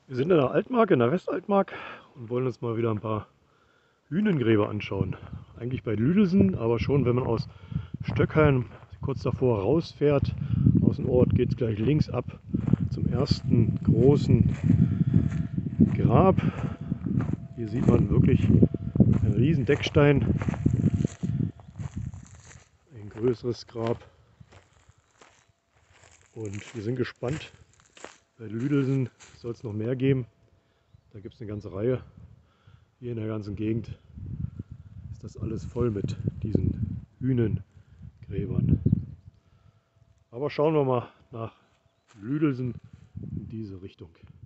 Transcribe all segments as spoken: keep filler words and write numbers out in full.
Wir sind in der Altmark, in der Westaltmark und wollen uns mal wieder ein paar Hünengräber anschauen. Eigentlich bei Lüdelsen, aber schon wenn man aus Stöckheim kurz davor rausfährt, aus dem Ort geht es gleich links ab zum ersten großen Grab. Hier sieht man wirklich einen riesen Deckstein, ein größeres Grab. Und wir sind gespannt. Bei Lüdelsen soll es noch mehr geben. Da gibt es eine ganze Reihe. Hier in der ganzen Gegend ist das alles voll mit diesen Hünengräbern. Aber schauen wir mal nach Lüdelsen in diese Richtung.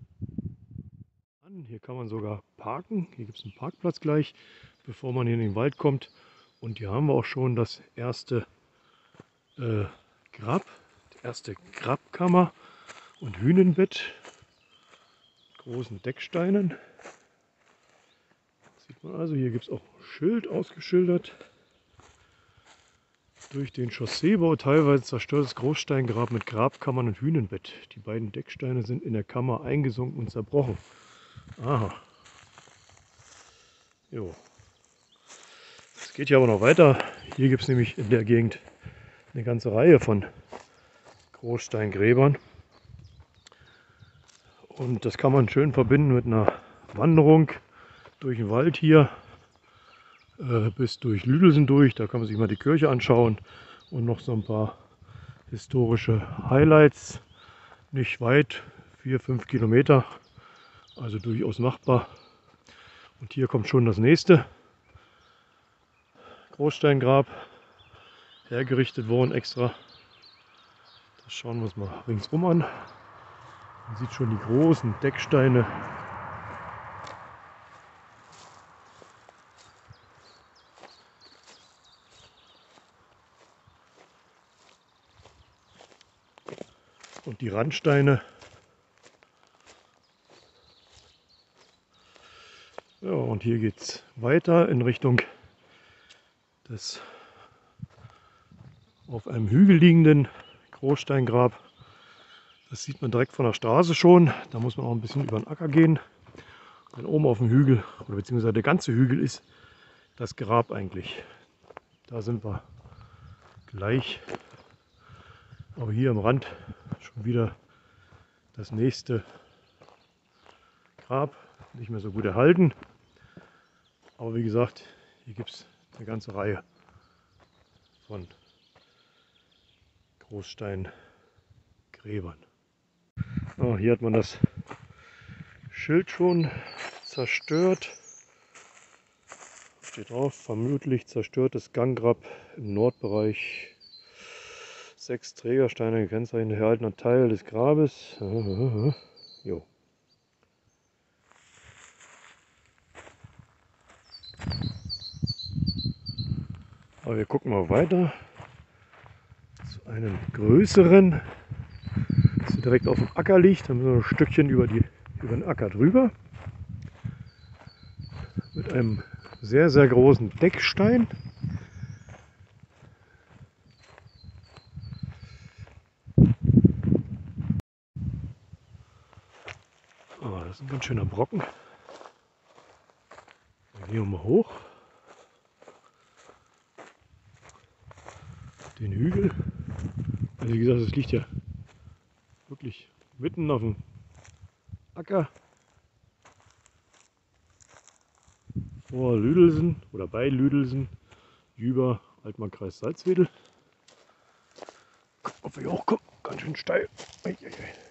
Hier kann man sogar parken. Hier gibt es einen Parkplatz gleich, bevor man hier in den Wald kommt. Und hier haben wir auch schon das erste äh, Grab, die erste Grabkammer und Hünenbett. Großen Decksteinen. Sieht man also, hier gibt es auch ein Schild ausgeschildert. Durch den Chausseebau teilweise zerstörtes Großsteingrab mit Grabkammern und Hünenbett. Die beiden Decksteine sind in der Kammer eingesunken und zerbrochen. Aha. Jo. Es geht hier aber noch weiter. Hier gibt es nämlich in der Gegend eine ganze Reihe von Großsteingräbern. Und das kann man schön verbinden mit einer Wanderung durch den Wald hier äh, bis durch Lüdelsen durch. Da kann man sich mal die Kirche anschauen und noch so ein paar historische Highlights. Nicht weit, vier, fünf Kilometer, also durchaus machbar. Und hier kommt schon das nächste Großsteingrab, hergerichtet worden extra. Das schauen wir uns mal ringsum an. Man sieht schon die großen Decksteine. Und die Randsteine. Ja, und hier geht es weiter in Richtung des auf einem Hügel liegenden Großsteingrab. Das sieht man direkt von der Straße schon. Da muss man auch ein bisschen über den Acker gehen. Denn oben auf dem Hügel, oder beziehungsweise der ganze Hügel, ist das Grab eigentlich. Da sind wir gleich. Aber hier am Rand schon wieder das nächste Grab. Nicht mehr so gut erhalten. Aber wie gesagt, hier gibt es eine ganze Reihe von Großsteingräbern. Oh, hier hat man das Schild schon zerstört. Steht drauf, vermutlich zerstörtes Ganggrab im Nordbereich. Sechs Trägersteine gekennzeichnet, erhaltener Teil des Grabes. Jo. Aber wir gucken mal weiter zu einem größeren, das direkt auf dem Acker liegt. Da müssen wir ein Stückchen über, die, über den Acker drüber. Mit einem sehr, sehr großen Deckstein. Oh, das ist ein ganz schöner Brocken. Dann gehen wir mal hoch. Den Hügel. Also wie gesagt, es liegt ja wirklich mitten auf dem Acker vor Lüdelsen oder bei Lüdelsen, Jüber, Altmark-Kreis Salzwedel. Gucken, ob wir hier hochkommen. Ganz schön steil. Eieiei.